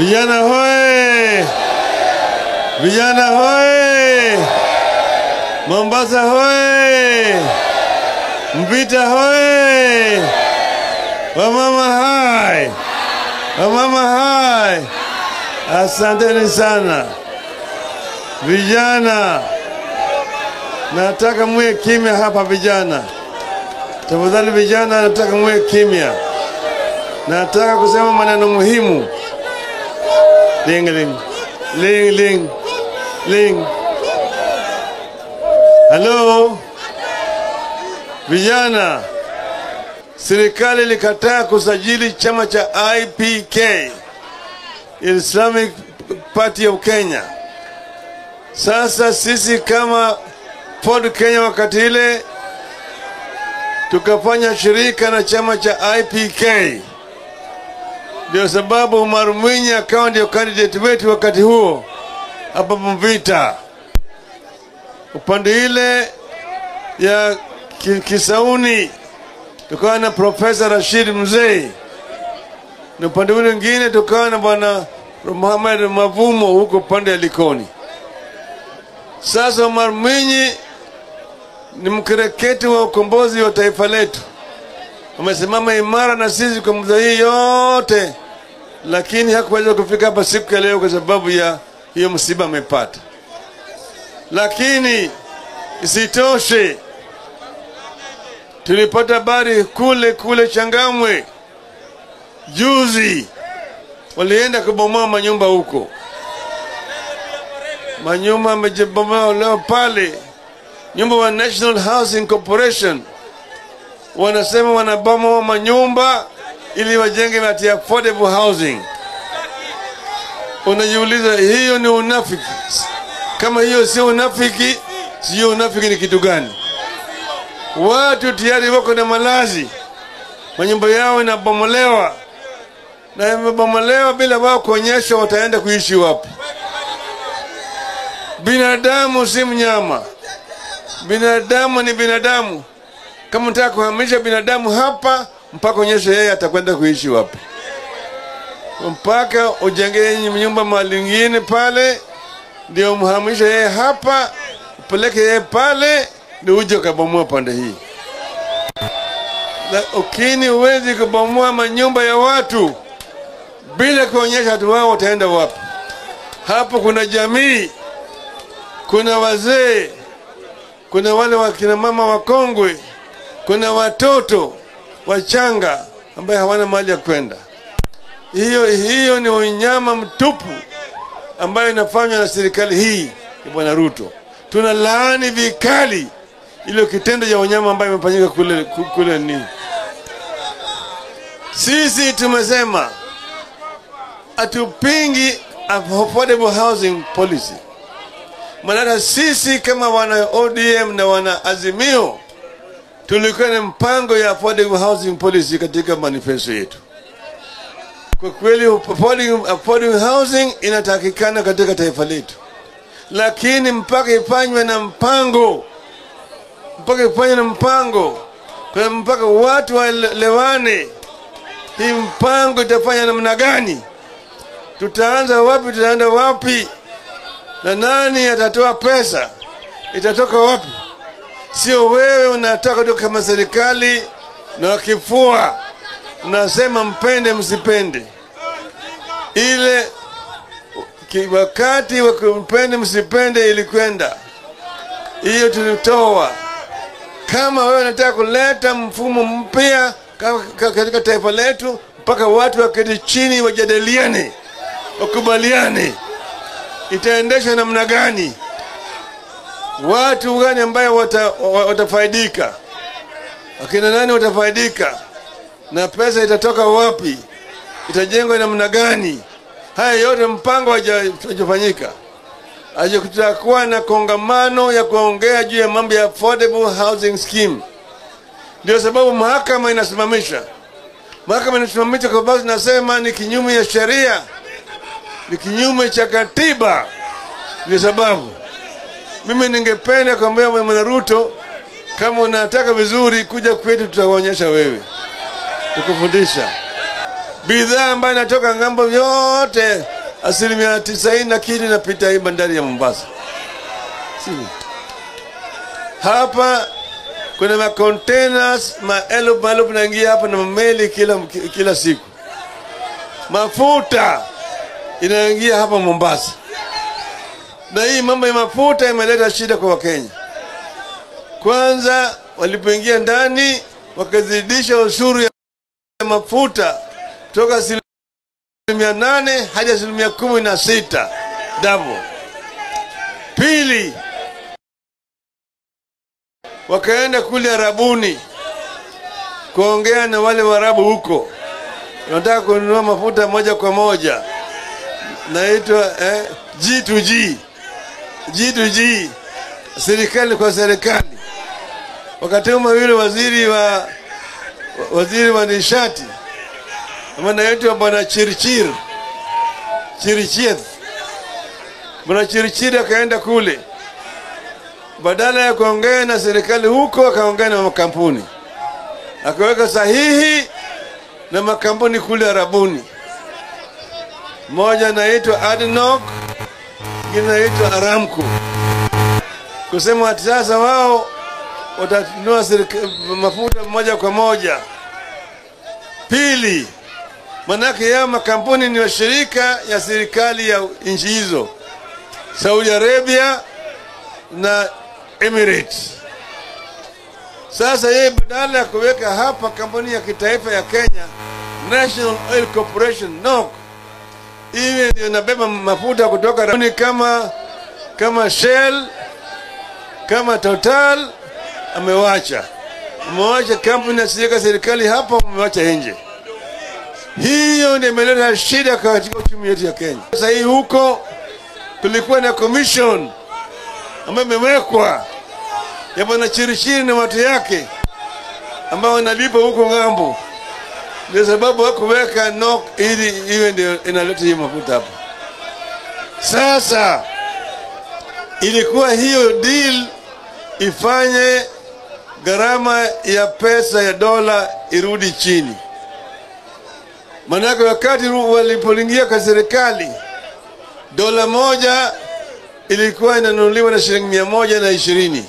Vijana hoye! Vijana hoye! Mombasa hoye! Mvita hoye! Wamama hai! Wamama hai! Asanteni sana. Vijana, nataka muwe kimya hapa vijana. Tafadhali vijana, nataka muwe kimya. Nataka kusema maneno muhimu. Ling ling. Ling ling. Ling. Hello? Vijana, serikali ilikataa kusajili chama cha IPK, Islamic Party of Kenya. Sasa sisi kama Ford Kenya wakati ile tukafanya shirika na chama cha IPK. Ndio sababu Umar Mwinyi akawa ndio candidate wetu wakati huo hapa Mvita. Upande ile ya Kisauni tukawa na Professor Rashid Mzee, na upande ule mwingine tukawa na bwana Muhammad Mavumo huko pande ya Likoni. Sasa Umar Mwinyi ni mkereketi wa ukombozi wa taifa letu. Amesimama imara na sisi kwa muda hii yote, lakini hakuweza kufika hapa siku ya leo kwa sababu ya hiyo msiba amepata. Lakini isitoshe, tulipata habari kule Changamwe juzi walienda kubomoa manyumba huko. Manyumba yamebomolewa leo pale. Nyumba wa National Housing Corporation wanasema wanabomoa manyumba ili wajenge mati affordable housing. Unajiuliza, hiyo ni unafiki? Kama hiyo sio unafiki, sio unafiki ni kitu gani? Watu tayari wako na malazi, manyumba yao inabomolewa, na imebomolewa bila wao kuonyesha wataenda kuishi wapi. Binadamu si mnyama. Binadamu ni binadamu. Kama unataka kuhamisha binadamu hapa, mpaka onyesha yeye atakwenda kuishi wapi. Mpaka ujenge nyumba mahali nyingine pale, ndio umhamisha yeye hapa, upeleke yeye pale, ndio uje kubomoa pande hii. Lakini huwezi kubomoa manyumba ya watu bila kuonyesha watu wao wataenda wapi. Hapo kuna jamii, kuna wazee, kuna wale wakina mama wakongwe, kuna watoto wachanga ambao hawana mahali ya kwenda. Hiyo ni unyama mtupu ambayo inafanywa na serikali hii ya Bwana Ruto. Tunalaani vikali ile kitendo cha unyama ambayo imefanyika kule ni. Sisi tumesema atupingi affordable housing policy. Maana sisi kama wana ODM na wana Azimio tulikuwa na mpango ya affordable housing policy katika manifesto yetu. Kwa kweli affordable housing inatakikana katika taifa letu, lakini mpaka ifanywe na mpango, mpaka watu waelewane hii mpango itafanya namna gani, tutaanza wapi, tutaenda wapi, na nani atatoa pesa, itatoka wapi. Sio wewe unataka tu kama serikali na kifua unasema mpende msipende. Ile wakati wa mpende msipende ilikwenda, hiyo tulitoa. Kama wewe unataka kuleta mfumo mpya katika taifa letu, mpaka watu waketi chini wajadiliane, wakubaliane itaendesha namna gani, watu gani ambayo watafaidika, akina nani watafaidika, na pesa itatoka wapi, itajengwa namna gani. Haya yote mpango hajafanyika. Kutakuwa na kongamano ya kuongea juu ya mambo ya affordable housing scheme. Ndio sababu mahakama inasimamisha. Mahakama inasimamisha kwa sababu nasema ni kinyume ya sheria, ni kinyume cha katiba. Ndio sababu mimi ningependa kuambia Bwana Ruto, kama unataka vizuri kuja kwetu tutaonyesha wewe, tukufundisha. bidhaa ambayo inatoka ngambo yote 90% na kitu inapita hii bandari ya Mombasa. Hapa kuna ma containers maelfu naingia hapa na meli kila siku. Mafuta inaingia hapa Mombasa. Na hii mambo ya mafuta imeleta shida kwa Wakenya. Kwanza walipoingia ndani wakazidisha ushuru ya mafuta kutoka 8% hadi 16%, double. Pili, wakaenda kule Arabuni kuongea na wale Waarabu huko, wanataka kununua mafuta moja kwa moja, naitwa G2G, serikali kwa serikali. Wakatuma yule waziri wa nishati anaitwa Bwana Chirchir. Bwana Chirchir akaenda kule, badala ya kuongea na serikali huko akaongea na makampuni, akaweka sahihi na makampuni kule Arabuni. Moja naitwa ADNOC, ingine naitwa Aramco, kusema ati sasa wao watanunua mafuta moja kwa moja. Pili, manake ya makampuni ni washirika ya serikali ya nchi hizo, Saudi Arabia na Emirates. Sasa yeye badala ya kuweka hapa kampuni ya kitaifa ya Kenya, National Oil Corporation NOC, iwe ndio inabeba mafuta kutoka kampuni kama Shell, kama Total, amewacha kampuni ya serikali hapa, amewacha nje. Hiyo ndio imeleta shida katika uchumi wetu ya Kenya. Sasa hii huko tulikuwa na commission ambayo imewekwa ya Bwana Chirchir na watu yake ambao wanalipa huko ngambo. Ndio sababu hakuweka NOC ili iwe ndio inaleta hiyo mafuta hapa. Sasa ilikuwa hiyo deal ifanye gharama ya pesa ya dola irudi chini. Manake wakati walipoingia kwa serikali, dola moja ilikuwa inanunuliwa na shilingi 120,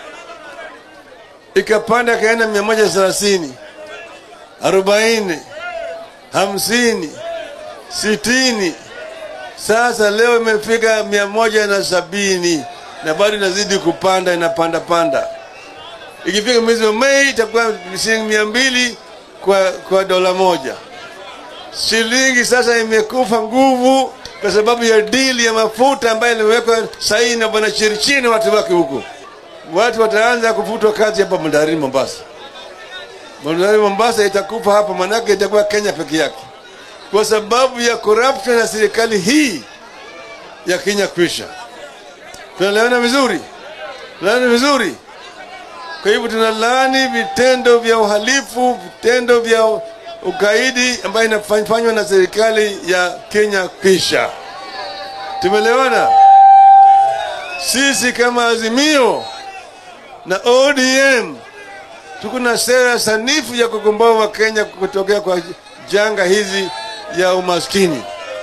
ikapanda kaenda 130, 40, 50, 60. Sasa leo imefika 170 na bado inazidi kupanda, inapanda. Ikifika mwezi wa Mei itakuwa shilingi 200 kwa dola moja. Shilingi sasa imekufa nguvu kwa sababu ya deal ya mafuta ambayo iliwekwa sahihi na Bwana Chirchir na watu wake huko. Watu wataanza kufutwa kazi hapa bandarini Mombasa. Bandari Mombasa itakufa hapa, manake itakuwa Kenya peke yake, kwa sababu ya corruption ya serikali hii ya Kenya kwisha. Tunaelewana vizuri? Kwa hivyo tunalaani vitendo vya uhalifu, vitendo vya ugaidi ambayo inafanywa na serikali ya Kenya kisha. Tumeelewana? Sisi kama Azimio na ODM tuko na sera sanifu ya kukomboa Wakenya kutokea kwa janga hizi ya umaskini.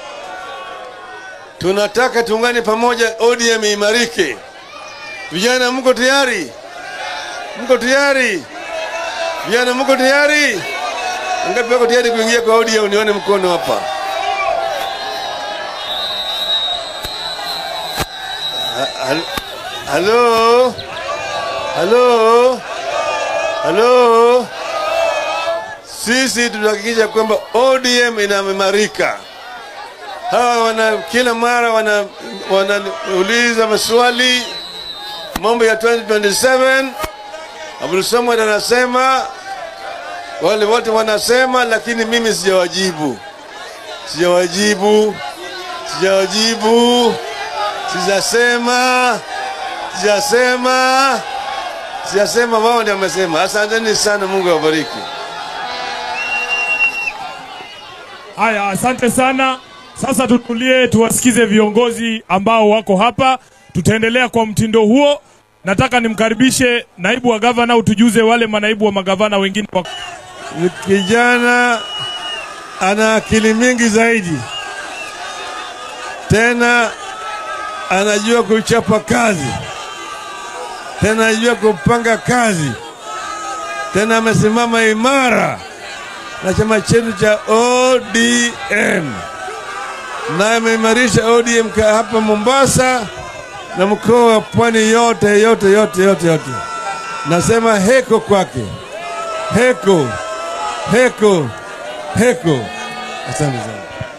Tunataka tuungane pamoja, ODM imarike. Vijana mko tayari? Vijana mko tayari? Ngapi wako tayari kuingia kwa ODM? Nione mkono hapa. Halo. Sisi tunahakikisha kwamba ODM inaimarika. Hawa kila mara wanauliza maswali mambo ya 2027. Abdul Samad anasema, wale wote wanasema, lakini mimi sijawajibu. Sijasema, wao ndio wamesema. Asanteni sana, Mungu awabariki. Haya, asante sana. Sasa tutulie tuwasikize viongozi ambao wako hapa. Tutaendelea kwa mtindo huo. Nataka nimkaribishe naibu wa gavana utujuze wale manaibu wa magavana wengine. ana akili mingi zaidi, tena anajua kuchapa kazi, tena anajua kupanga kazi, tena amesimama imara na chama chetu cha ODM, na ameimarisha ODM hapa Mombasa na mkoa wa Pwani yote. Nasema heko kwake, heko. Asante sana.